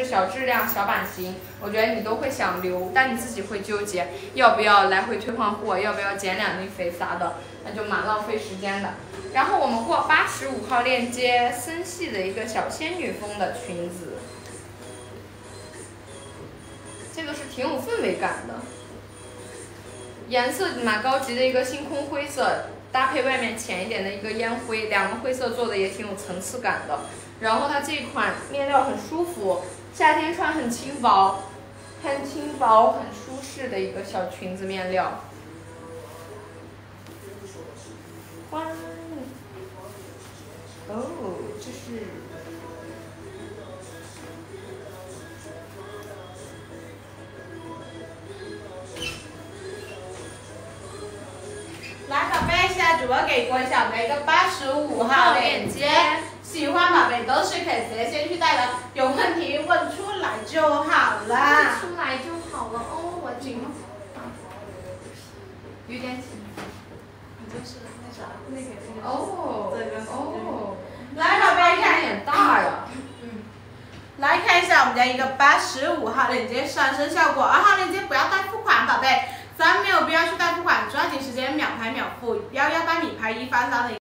小质量、小版型，我觉得你都会想留，但你自己会纠结要不要来回退换货，要不要减2斤肥啥的，那就蛮浪费时间的。然后我们过85号链接，森系的一个小仙女风的裙子，这个是挺有氛围感的，颜色蛮高级的一个星空灰色，搭配外面浅一点的一个烟灰，两个灰色做的也挺有层次感的。然后它这款面料很舒服，夏天穿很轻薄、很舒适的一个小裙子面料。哇，哦，这是。 来，宝贝，现在主播给郭小梅一个85号链接，喜欢宝贝都是可以直接先去带的，有问题问出来就好了。 问出来就好了哦，我紧吗？有点紧。 你就是那啥，那个哦， 这个哦， 来，宝贝看， 有点大呀。 来看一下我们家一个85号链接上身效果，2号链接不要带付款，宝贝，咱没有必要去带付款，抓紧时间秒拍秒付，118米拍1发3的。